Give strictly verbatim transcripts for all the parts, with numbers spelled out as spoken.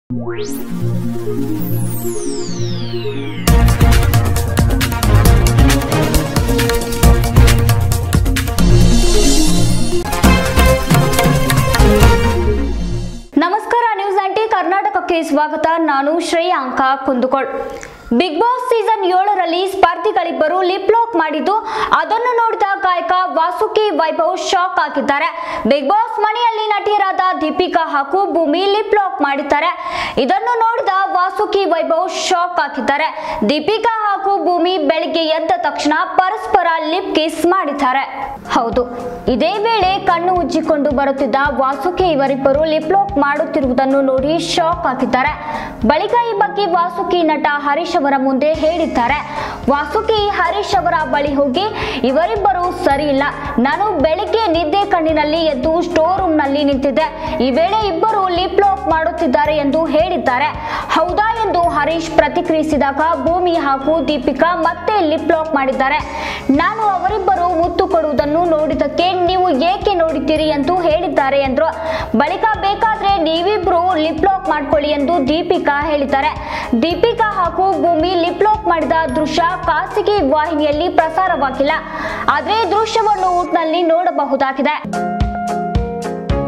ನಮಸ್ಕಾರ, news ninety ಕರ್ನಾಟಕಕ್ಕೆ ಸ್ವಾಗತ. ನಾನು ಶ್ರೇಯಾಂಕ ಕುಂದುಕೋಳ್. ಬಿಗ್ ಬಾಸ್ ಸೀಸನ್ ಏಳರಲ್ಲಿ ಸ್ಪರ್ಧಿಗಳಿಬ್ಬರು ಲಿಪ್ ಲಾಕ್ ಮಾಡಿದ್ದು ಅದನ್ನು ನೋಡಿದ ಗಾಯಕ ವಾಸುಕಿ ವೈಭವ್ ಶಾಕ್ ಆಗಿದ್ದಾರೆ. ಬಿಗ್ ಬಾಸ್ ಮನೆಯಲ್ಲಿ ನಟಿಯರಾದ ದೀಪಿಕಾ ಹಾಗೂ ಭೂಮಿ ಲಿಪ್ ಲಾಕ್ ಮಾಡಿದ್ದಾರೆ. ಇದನ್ನು ನೋಡಿದ ವಾಸುಕಿ ವೈಭವ್ ಶಾಕ್ ಆಗಿದ್ದಾರೆ. ದೀಪಿಕಾ ಹಾಗೂ ಭೂಮಿ ಬೆಳಿಗ್ಗೆ ಎದ್ದ ತಕ್ಷಣ ಪರಸ್ಪರ ಲಿಪ್ ಕಿಸ್ ಮಾಡಿದ್ದಾರೆ. ಹೌದು, ಇದೇ ವೇಳೆ ಕಣ್ಣು ಉಜ್ಜಿಕೊಂಡು ಬರುತ್ತಿದ್ದ ವಾಸುಕಿ ಇವರಿಬ್ಬರು ಲಿಪ್ ಲಾಕ್ ಮಾಡುತ್ತಿರುವುದನ್ನು ನೋಡಿ ಶಾಕ್ ಆಗಿದ್ದಾರೆ. ಬಳಿಕ ಈ ಬಗ್ಗೆ ವಾಸುಕಿ ನಟ ಹರೀಶ್ ಅವರ ಮುಂದೆ ಹೇಳಿದ್ದಾರೆ. ವಾಸುಕಿ ಹರೀಶ್ ಅವರ ಬಳಿ ಹೋಗಿ, ಇವರಿಬ್ಬರು ಸರಿ ಇಲ್ಲ, ನಾನು ಬೆಳಿಗ್ಗೆ ನಿದ್ದೆ ಕಣ್ಣಿನಲ್ಲಿ ಎದ್ದು ಸ್ಟೋರ್ ರೂಮ್ ನಲ್ಲಿ ನಿಂತಿದ್ದೆ, ಈ ವೇಳೆ ಇಬ್ಬರು ಲಿಪ್ ಲಾಕ್ ಮಾಡುತ್ತಿದ್ದಾರೆ ಎಂದು ಹೇಳಿದ್ದಾರೆ. ಹೌದಾ ಎಂದು ಹರೀಶ್ ಪ್ರತಿಕ್ರಿಯಿಸಿದಾಗ, ಭೂಮಿ ಹಾಗೂ ದೀಪಿಕಾ ಮತ್ತೆ ಲಿಪ್ ಲಾಕ್ ಮಾಡಿದ್ದಾರೆ. ನಾನು ಅವರಿಬ್ಬರು ಮುತ್ತು ಕೊಡುವುದನ್ನು ನೋಡಿದಕ್ಕೆ ನೀವು ಏಕೆ ನೋಡಿದ್ದೀರಿ ಎಂದು ಹೇಳಿದ್ದಾರೆ ಎಂದರು. ಬಳಿಕ ಬೇಕಾದ್ರೆ ನೀವಿಬ್ರು ಲಿಪ್ ಲಾಕ್ ಮಾಡ್ಕೊಳ್ಳಿ ಎಂದು ದೀಪಿಕಾ ಹೇಳಿದ್ದಾರೆ. ದೀಪಿಕಾ ಹಾಗೂ ಭೂಮಿ ಲಿಪ್ ಲಾಕ್ ಮಾಡಿದ ದೃಶ್ಯ ಖಾಸಗಿ ವಾಹಿನಿಯಲ್ಲಿ ಪ್ರಸಾರವಾಗಿಲ್ಲ, ಆದರೆ ದೃಶ್ಯವನ್ನು ಊಟ್ನಲ್ಲಿ ನೋಡಬಹುದಾಗಿದೆ.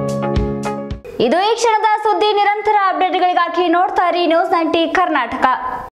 ಇದು ಈ ಕ್ಷಣದ ಸುದ್ದಿ. ನಿರಂತರ ಅಪ್ಡೇಟ್ಗಳಿಗಾಗಿ ನೋಡ್ತಾ ಇರಿ ನ್ಯೂಸ್ ನೈಂಟಿ ಕರ್ನಾಟಕ.